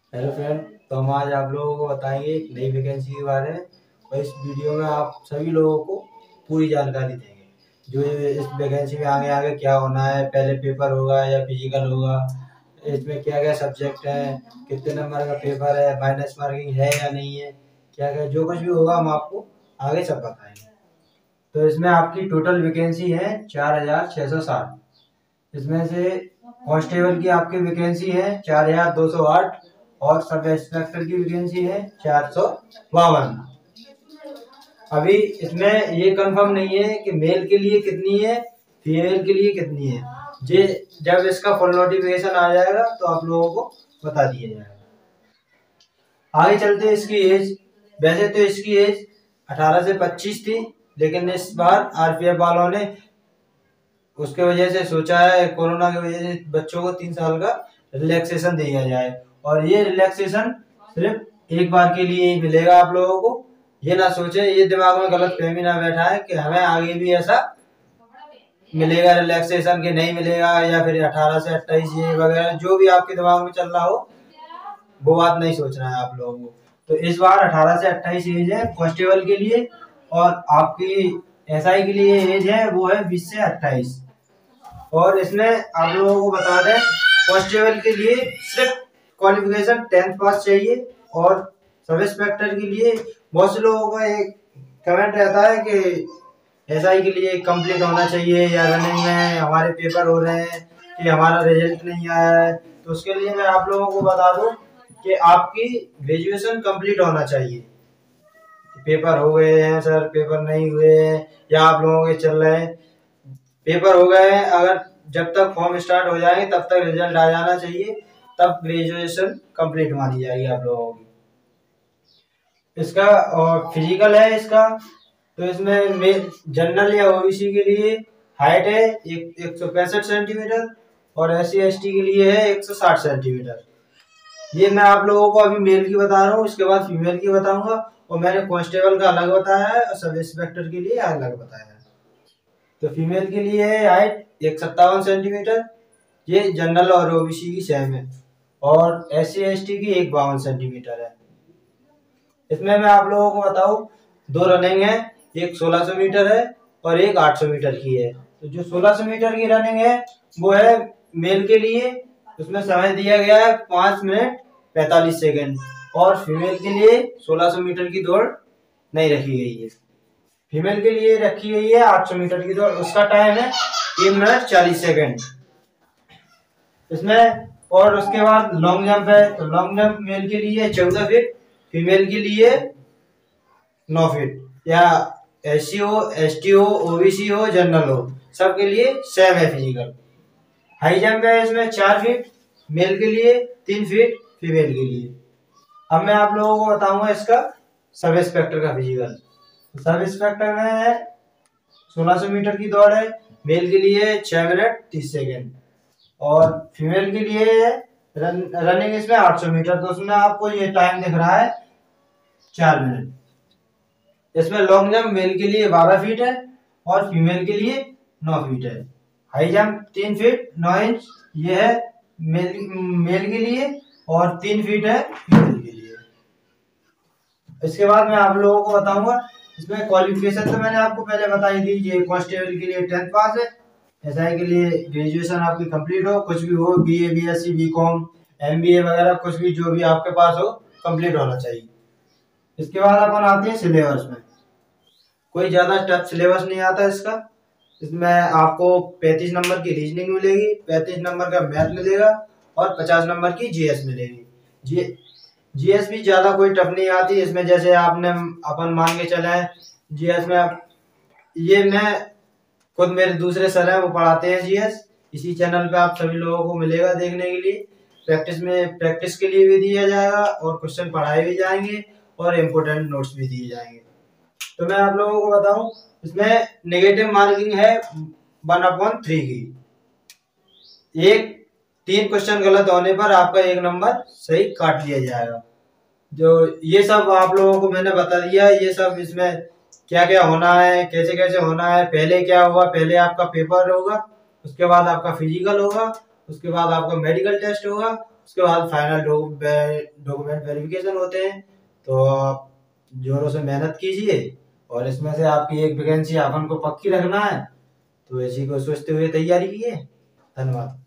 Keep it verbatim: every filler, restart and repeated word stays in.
Hello friend. तो हम आज आप लोगों को बताएंगे एक नई वैकेंसी के बारे में और इस वीडियो में आप सभी लोगों को पूरी जानकारी देंगे जो ये इस वैकेंसी में आगे आगे क्या होना है, पहले पेपर होगा या फिजिकल होगा, इसमें क्या क्या सब्जेक्ट है, कितने नंबर का पेपर है, माइनस मार्किंग है या नहीं है, क्या क्या जो कुछ भी होगा हम आपको आगे सब बताएंगे। तो इसमें आपकी टोटल वैकेंसी है चार हजार छः सौ साठ। इसमें से कांस्टेबल की आपकी वैकेंसी है चार हजार दो सौ आठ, और सब इंस्पेक्टर की वैकेंसी है चार सौ बावन। अभी इसमें ये कंफर्म नहीं है कि मेल के लिए कितनी है, फीमेल के लिए कितनी है। जे जब इसका फुल नोटिफिकेशन आ जाएगा तो आप लोगों को बता दिया जाएगा। आगे चलते इसकी एज। वैसे तो इसकी एज अठारह से पच्चीस थी, लेकिन इस बार आरपीएफ वालों ने उसके वजह से सोचा है, कोरोना की वजह से बच्चों को तीन साल का रिलैक्सेशन दिया जाए, और ये रिलैक्सेशन सिर्फ एक बार के लिए ही मिलेगा आप लोगों को। ये ना सोचे, ये दिमाग में गलत फहमी ना बैठा है कि हमें आगे भी ऐसा मिलेगा रिलैक्सेशन के नहीं मिलेगा, या फिर अठारह से अट्ठाईस ये वगैरह जो भी आपके दिमाग में चल रहा हो वो बात नहीं सोचना है आप लोगों को। तो इस बार अठारह से अट्ठाईस एज है कांस्टेबल के लिए, और आपकी एसआई के लिए एज है वो है बीस से अट्ठाईस। और इसमें आप लोगों को बता दें, कांस्टेबल के लिए सिर्फ क्वालिफिकेशन टेंथ पास चाहिए, और सब इंस्पेक्टर के लिए बहुत से लोगों का एक कमेंट रहता है कि एसआई के लिए कंप्लीट होना चाहिए, या रनिंग में हमारे पेपर हो रहे हैं कि हमारा रिजल्ट नहीं आया है। तो उसके लिए मैं आप लोगों को बता दूं कि आपकी ग्रेजुएशन कंप्लीट होना चाहिए। पेपर हो गए हैं सर, पेपर नहीं हुए हैं, या आप लोगों के चल रहे हैं, पेपर हो गए हैं, अगर जब तक फॉर्म स्टार्ट हो जाएंगे तब तक रिजल्ट आ जाना चाहिए, तब ग्रेजुएशन कंप्लीट मानी जाएगी आप लोगों की। इसका और फिजिकल है इसका। तो इसमें जनरल या ओबीसी के लिए हाइट है एक एक सौ पैंसठ सेंटीमीटर, और एस सी एस टी के लिए है एक सौ साठ सेंटीमीटर। ये मैं आप लोगों को अभी मेल की बता रहा हूँ, इसके बाद फीमेल की बताऊंगा। और मैंने कांस्टेबल का अलग बताया है और सब इंस्पेक्टर के लिए अलग बताया है। तो फीमेल के लिए है हाइट एक सत्तावन सेंटीमीटर, ये जनरल और ओबीसी की सेम है, और एस सी एस टी की एक बावन सेंटीमीटर है। इसमें मैं आप लोगों को बताऊं, दो रनिंग है, एक सोलह सौ मीटर है और एक आठ सौ मीटर की है। तो जो सोलह सौ मीटर की रनिंग है वो है मेल के लिए, उसमें समय दिया गया है पांच मिनट पैंतालीस सेकेंड, और फीमेल के लिए सोलह सौ मीटर की दौड़ नहीं रखी गई है। फीमेल के लिए रखी गई है आठ सौ मीटर की दौड़, उसका टाइम है तीन मिनट चालीस सेकेंड इसमें। और उसके बाद लॉन्ग जंप है, तो लॉन्ग जंप मेल के लिए चौदह फीट, फीमेल के लिए नौ फीट। या एस सी हो, एस टी हो, ओबीसी हो, जनरल हो, सबके लिए सेम है फिजिकल। हाई जंप है इसमें चार फीट मेल के लिए, तीन फीट फीमेल के लिए। अब मैं आप लोगों को बताऊंगा इसका सब इंस्पेक्टर का फिजिकल। सब इंस्पेक्टर में है सोलह सौ मीटर की दौड़ है, मेल के लिए छह मिनट तीस सेकेंड, और फीमेल के लिए रन, रनिंग इसमें आठ सौ मीटर। तो उसमें आपको ये टाइम दिख रहा है चार मिनट। इसमें लॉन्ग जंप मेल के लिए बारह फीट है और फीमेल के लिए नौ फीट है। हाई जंप तीन फीट नौ इंच, ये है मेल मेल के लिए, और तीन फीट है फीमेल के लिए। इसके बाद मैं आप लोगों को बताऊंगा इसमें क्वालिफिकेशन। तो मैंने आपको पहले बताई थी, ये कांस्टेबल के लिए टेंथ पास है, एसआई के लिए ग्रेजुएशन आपकी कंप्लीट हो, कुछ भी हो, बीए, बीएससी, बीकॉम, एमबीए वगैरह कुछ भी जो भी आपके पास हो कंप्लीट होना चाहिए। इसके बाद अपन आते हैं सिलेबस में। कोई ज्यादा टफ सिलेबस नहीं आता इसका। इसमें आपको पैंतीस नंबर की रीजनिंग मिलेगी, पैंतीस नंबर का मैथ मिलेगा, और पचास नंबर की जीएस मिलेगी। जी जीएस भी ज्यादा कोई टफ नहीं आती इसमें। जैसे आपने अपन मान के चले जीएस में, आप ये मैं खुद मेरे दूसरे सर हैं वो पढ़ाते हैं जीएस, इसी चैनल पे आप सभी लोगों को मिलेगा देखने के लिए। प्रैक्टिस में प्रैक्टिस के लिए भी दिया जाएगा, और क्वेश्चन पढ़ाए भी जाएंगे, और इम्पोर्टेंट नोट्स भी दिए जाएंगे। तो मैं आप लोगों को बताऊं, इसमें नेगेटिव मार्किंग है वन अपॉन थ्री की। एक तीन क्वेश्चन गलत होने पर आपका एक नंबर सही काट लिया जाएगा। जो ये सब आप लोगों को मैंने बता दिया, ये सब इसमें क्या क्या होना है, कैसे कैसे होना है। पहले क्या होगा, पहले आपका पेपर होगा, उसके बाद आपका फिजिकल होगा, उसके बाद आपका मेडिकल टेस्ट होगा, उसके बाद फाइनल डॉक्यूमेंट वेरिफिकेशन होते हैं। तो आप जोरों से मेहनत कीजिए और इसमें से आपकी एक वैकेंसी अपन को पक्की रखना है, तो इसी को सोचते हुए तैयारी कीजिए। धन्यवाद।